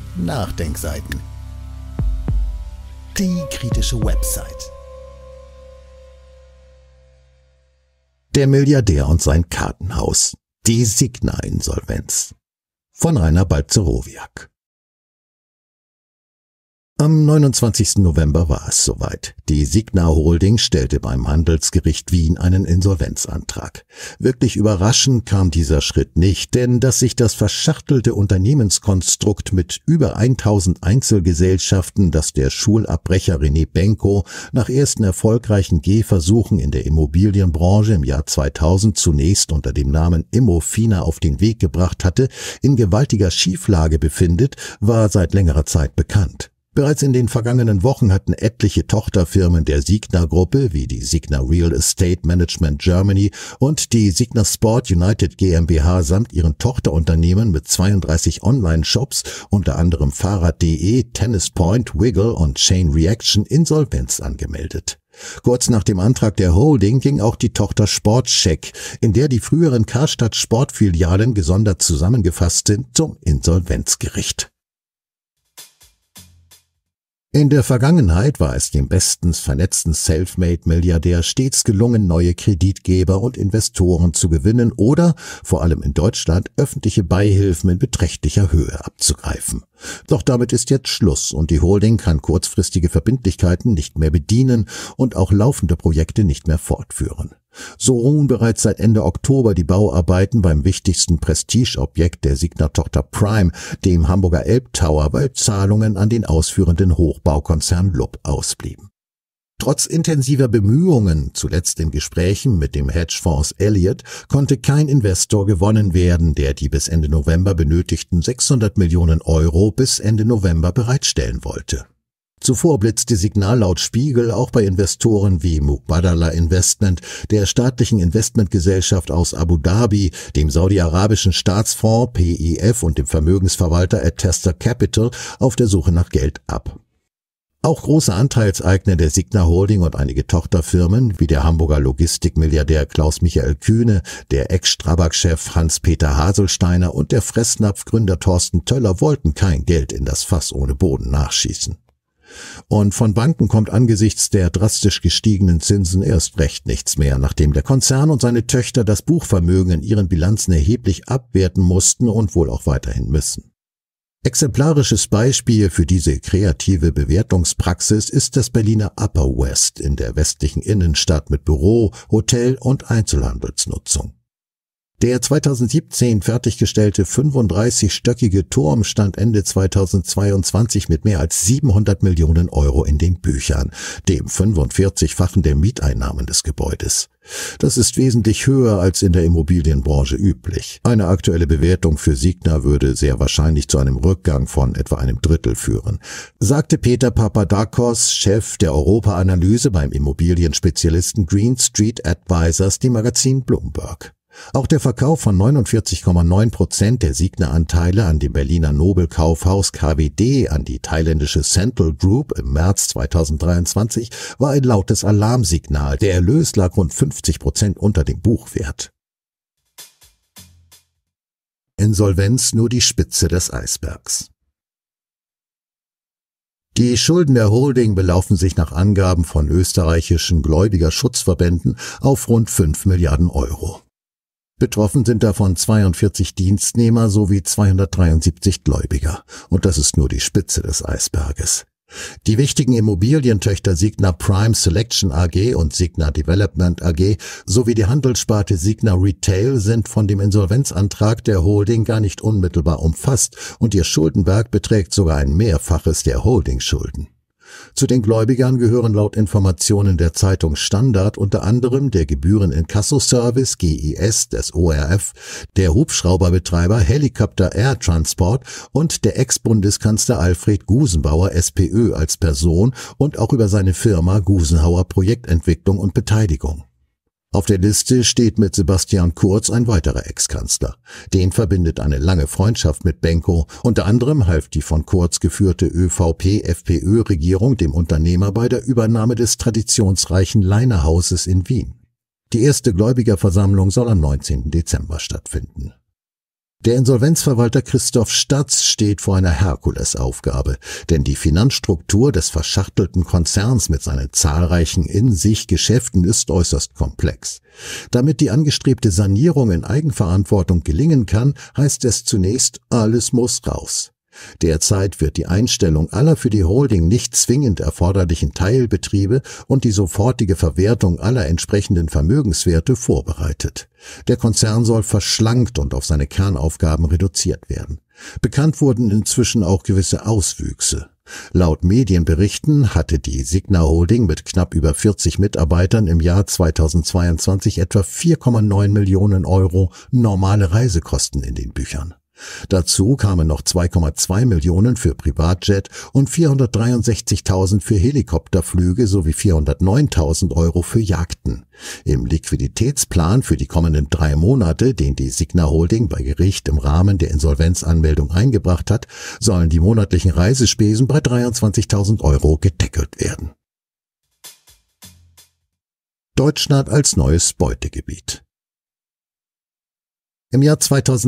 Nachdenkseiten. Die kritische Website. Der Milliardär und sein Kartenhaus. Die Signa-Insolvenz. Von Rainer Balcerowiak. Am 29. November war es soweit. Die Signa Holding stellte beim Handelsgericht Wien einen Insolvenzantrag. Wirklich überraschend kam dieser Schritt nicht, denn dass sich das verschachtelte Unternehmenskonstrukt mit über 1000 Einzelgesellschaften, das der Schulabbrecher René Benko nach ersten erfolgreichen Gehversuchen in der Immobilienbranche im Jahr 2000 zunächst unter dem Namen Immofina auf den Weg gebracht hatte, in gewaltiger Schieflage befindet, war seit längerer Zeit bekannt. Bereits in den vergangenen Wochen hatten etliche Tochterfirmen der Signa-Gruppe wie die Signa Real Estate Management Germany und die Signa Sport United GmbH samt ihren Tochterunternehmen mit 32 Online-Shops, unter anderem Fahrrad.de, Tennis Point, Wiggle und Chain Reaction, Insolvenz angemeldet. Kurz nach dem Antrag der Holding ging auch die Tochter Sportcheck, in der die früheren Karstadt Sportfilialen gesondert zusammengefasst sind, zum Insolvenzgericht. In der Vergangenheit war es dem bestens vernetzten Selfmade-Milliardär stets gelungen, neue Kreditgeber und Investoren zu gewinnen oder, vor allem in Deutschland, öffentliche Beihilfen in beträchtlicher Höhe abzugreifen. Doch damit ist jetzt Schluss und die Holding kann kurzfristige Verbindlichkeiten nicht mehr bedienen und auch laufende Projekte nicht mehr fortführen. So ruhen bereits seit Ende Oktober die Bauarbeiten beim wichtigsten Prestigeobjekt der Signa-Tochter Prime, dem Hamburger Elbtower, weil Zahlungen an den ausführenden Hochbaukonzern LUB ausblieben. Trotz intensiver Bemühungen, zuletzt in Gesprächen mit dem Hedgefonds Elliott, konnte kein Investor gewonnen werden, der die bis Ende November benötigten 600 Millionen Euro bis Ende November bereitstellen wollte. Zuvor blitzte Signal laut Spiegel auch bei Investoren wie Mubadala Investment, der staatlichen Investmentgesellschaft aus Abu Dhabi, dem saudi-arabischen Staatsfonds PIF und dem Vermögensverwalter Attester Capital auf der Suche nach Geld ab. Auch große Anteilseigner der Signa Holding und einige Tochterfirmen wie der Hamburger Logistikmilliardär Klaus-Michael Kühne, der Ex-Strabag-Chef Hans-Peter Haselsteiner und der Fressnapf-Gründer Thorsten Töller wollten kein Geld in das Fass ohne Boden nachschießen. Und von Banken kommt angesichts der drastisch gestiegenen Zinsen erst recht nichts mehr, nachdem der Konzern und seine Töchter das Buchvermögen in ihren Bilanzen erheblich abwerten mussten und wohl auch weiterhin müssen. Exemplarisches Beispiel für diese kreative Bewertungspraxis ist das Berliner Upper West in der westlichen Innenstadt mit Büro, Hotel und Einzelhandelsnutzung. Der 2017 fertiggestellte 35-stöckige Turm stand Ende 2022 mit mehr als 700 Millionen Euro in den Büchern, dem 45-fachen der Mieteinnahmen des Gebäudes. Das ist wesentlich höher als in der Immobilienbranche üblich. Eine aktuelle Bewertung für Signa würde sehr wahrscheinlich zu einem Rückgang von etwa einem Drittel führen, sagte Peter Papadakos, Chef der Europa-Analyse beim Immobilienspezialisten Green Street Advisors, dem Magazin Bloomberg. Auch der Verkauf von 49,9% der Signa-Anteile an dem Berliner Nobelkaufhaus KWD an die thailändische Central Group im März 2023 war ein lautes Alarmsignal. Der Erlös lag rund 50% unter dem Buchwert. Insolvenz nur die Spitze des Eisbergs. Die Schulden der Holding belaufen sich nach Angaben von österreichischen Gläubigerschutzverbänden auf rund 5 Milliarden Euro. Betroffen sind davon 42 Dienstnehmer sowie 273 Gläubiger. Und das ist nur die Spitze des Eisberges. Die wichtigen Immobilientöchter Signa Prime Selection AG und Signa Development AG sowie die Handelssparte Signa Retail sind von dem Insolvenzantrag der Holding gar nicht unmittelbar umfasst und ihr Schuldenberg beträgt sogar ein Mehrfaches der Holdingschulden. Zu den Gläubigern gehören laut Informationen der Zeitung Standard unter anderem der Gebühren-Inkasso-Service GIS des ORF, der Hubschrauberbetreiber Helicopter Air Transport und der Ex-Bundeskanzler Alfred Gusenbauer SPÖ als Person und auch über seine Firma Gusenhauer Projektentwicklung und Beteiligung. Auf der Liste steht mit Sebastian Kurz ein weiterer Ex-Kanzler. Den verbindet eine lange Freundschaft mit Benko. Unter anderem half die von Kurz geführte ÖVP-FPÖ-Regierung dem Unternehmer bei der Übernahme des traditionsreichen Leinerhauses in Wien. Die erste Gläubigerversammlung soll am 19. Dezember stattfinden. Der Insolvenzverwalter Christoph Statz steht vor einer Herkulesaufgabe, denn die Finanzstruktur des verschachtelten Konzerns mit seinen zahlreichen In-sich-Geschäften ist äußerst komplex. Damit die angestrebte Sanierung in Eigenverantwortung gelingen kann, heißt es zunächst, alles muss raus. Derzeit wird die Einstellung aller für die Holding nicht zwingend erforderlichen Teilbetriebe und die sofortige Verwertung aller entsprechenden Vermögenswerte vorbereitet. Der Konzern soll verschlankt und auf seine Kernaufgaben reduziert werden. Bekannt wurden inzwischen auch gewisse Auswüchse. Laut Medienberichten hatte die Signa Holding mit knapp über 40 Mitarbeitern im Jahr 2022 etwa 4,9 Millionen Euro normale Reisekosten in den Büchern. Dazu kamen noch 2,2 Millionen für Privatjet und 463.000 für Helikopterflüge sowie 409.000 Euro für Yachten. Im Liquiditätsplan für die kommenden 3 Monate, den die Signa Holding bei Gericht im Rahmen der Insolvenzanmeldung eingebracht hat, sollen die monatlichen Reisespesen bei 23.000 Euro gedeckelt werden. Deutschland als neues Beutegebiet. Im Jahr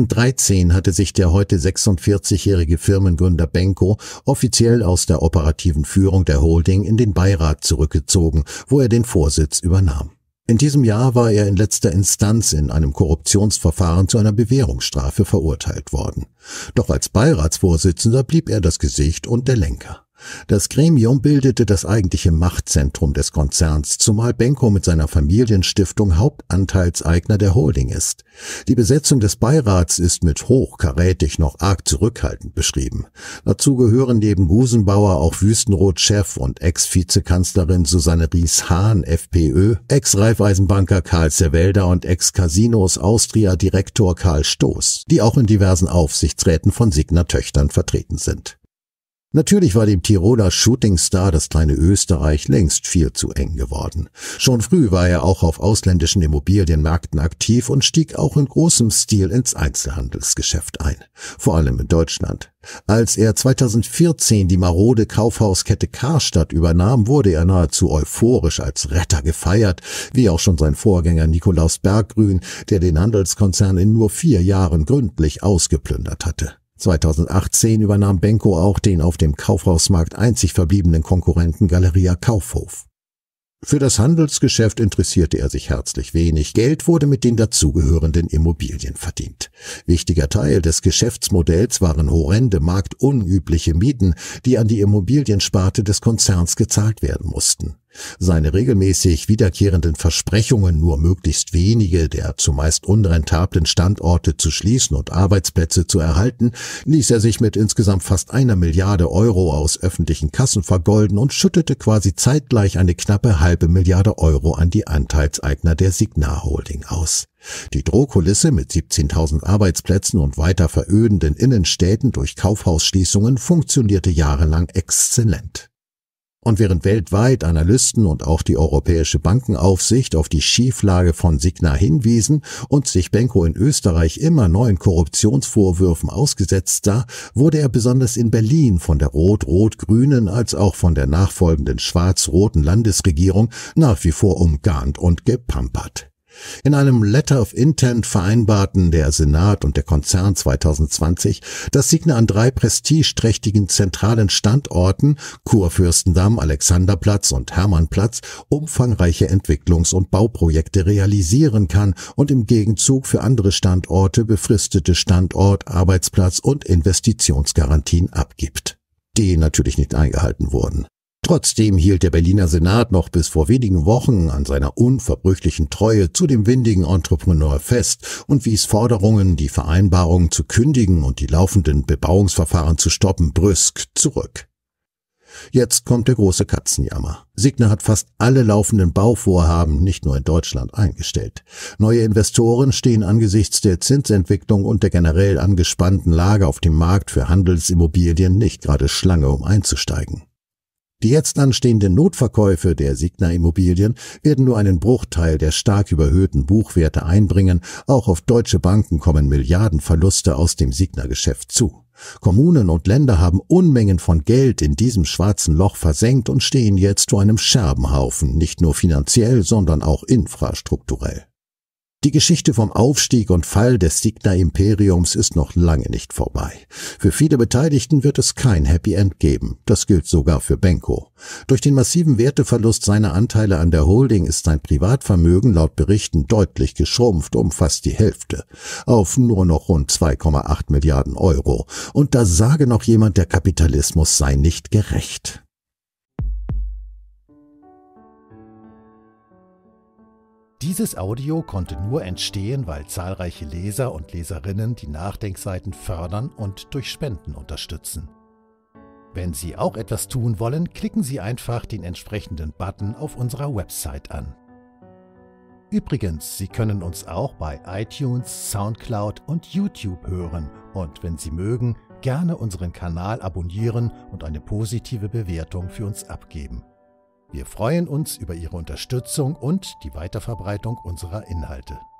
2013 hatte sich der heute 46-jährige Firmengründer Benko offiziell aus der operativen Führung der Holding in den Beirat zurückgezogen, wo er den Vorsitz übernahm. In diesem Jahr war er in letzter Instanz in einem Korruptionsverfahren zu einer Bewährungsstrafe verurteilt worden. Doch als Beiratsvorsitzender blieb er das Gesicht und der Lenker. Das Gremium bildete das eigentliche Machtzentrum des Konzerns, zumal Benko mit seiner Familienstiftung Hauptanteilseigner der Holding ist. Die Besetzung des Beirats ist mit hochkarätig noch arg zurückhaltend beschrieben. Dazu gehören neben Gusenbauer auch Wüstenrot-Chef und Ex-Vizekanzlerin Susanne Ries-Hahn, FPÖ, Ex-Raiffeisenbanker Karl Zerwelda und Ex-Casinos Austria-Direktor Karl Stoß, die auch in diversen Aufsichtsräten von Signa-Töchtern vertreten sind. Natürlich war dem Tiroler Shootingstar das kleine Österreich längst viel zu eng geworden. Schon früh war er auch auf ausländischen Immobilienmärkten aktiv und stieg auch in großem Stil ins Einzelhandelsgeschäft ein, vor allem in Deutschland. Als er 2014 die marode Kaufhauskette Karstadt übernahm, wurde er nahezu euphorisch als Retter gefeiert, wie auch schon sein Vorgänger Nikolaus Berggrün, der den Handelskonzern in nur 4 Jahren gründlich ausgeplündert hatte. 2018 übernahm Benko auch den auf dem Kaufhausmarkt einzig verbliebenen Konkurrenten Galeria Kaufhof. Für das Handelsgeschäft interessierte er sich herzlich wenig. Geld wurde mit den dazugehörenden Immobilien verdient. Wichtiger Teil des Geschäftsmodells waren horrende, marktunübliche Mieten, die an die Immobiliensparte des Konzerns gezahlt werden mussten. Seine regelmäßig wiederkehrenden Versprechungen, nur möglichst wenige der zumeist unrentablen Standorte zu schließen und Arbeitsplätze zu erhalten, ließ er sich mit insgesamt fast 1 Milliarde Euro aus öffentlichen Kassen vergolden und schüttete quasi zeitgleich eine knappe 0,5 Milliarde Euro an die Anteilseigner der Signa Holding aus. Die Drohkulisse mit 17.000 Arbeitsplätzen und weiter verödenden Innenstädten durch Kaufhausschließungen funktionierte jahrelang exzellent. Und während weltweit Analysten und auch die Europäische Bankenaufsicht auf die Schieflage von Signa hinwiesen und sich Benko in Österreich immer neuen Korruptionsvorwürfen ausgesetzt sah, wurde er besonders in Berlin von der rot-rot-grünen als auch von der nachfolgenden schwarz-roten Landesregierung nach wie vor umgarnt und gepampert. In einem Letter of Intent vereinbarten der Senat und der Konzern 2020, dass Signa an 3 prestigeträchtigen zentralen Standorten, Kurfürstendamm, Alexanderplatz und Hermannplatz, umfangreiche Entwicklungs- und Bauprojekte realisieren kann und im Gegenzug für andere Standorte befristete Standort-, Arbeitsplatz- und Investitionsgarantien abgibt, die natürlich nicht eingehalten wurden. Trotzdem hielt der Berliner Senat noch bis vor wenigen Wochen an seiner unverbrüchlichen Treue zu dem windigen Entrepreneur fest und wies Forderungen, die Vereinbarung zu kündigen und die laufenden Bebauungsverfahren zu stoppen, brüsk zurück. Jetzt kommt der große Katzenjammer. Signa hat fast alle laufenden Bauvorhaben, nicht nur in Deutschland, eingestellt. Neue Investoren stehen angesichts der Zinsentwicklung und der generell angespannten Lage auf dem Markt für Handelsimmobilien nicht gerade Schlange, um einzusteigen. Die jetzt anstehenden Notverkäufe der Signa-Immobilien werden nur einen Bruchteil der stark überhöhten Buchwerte einbringen. Auch auf deutsche Banken kommen Milliardenverluste aus dem Signa-Geschäft zu. Kommunen und Länder haben Unmengen von Geld in diesem schwarzen Loch versenkt und stehen jetzt vor einem Scherbenhaufen, nicht nur finanziell, sondern auch infrastrukturell. Die Geschichte vom Aufstieg und Fall des Signa-Imperiums ist noch lange nicht vorbei. Für viele Beteiligten wird es kein Happy End geben. Das gilt sogar für Benko. Durch den massiven Werteverlust seiner Anteile an der Holding ist sein Privatvermögen laut Berichten deutlich geschrumpft um fast die Hälfte, auf nur noch rund 2,8 Milliarden Euro. Und da sage noch jemand, der Kapitalismus sei nicht gerecht. Dieses Audio konnte nur entstehen, weil zahlreiche Leser und Leserinnen die Nachdenkseiten fördern und durch Spenden unterstützen. Wenn Sie auch etwas tun wollen, klicken Sie einfach den entsprechenden Button auf unserer Website an. Übrigens, Sie können uns auch bei iTunes, Soundcloud und YouTube hören und wenn Sie mögen, gerne unseren Kanal abonnieren und eine positive Bewertung für uns abgeben. Wir freuen uns über Ihre Unterstützung und die Weiterverbreitung unserer Inhalte.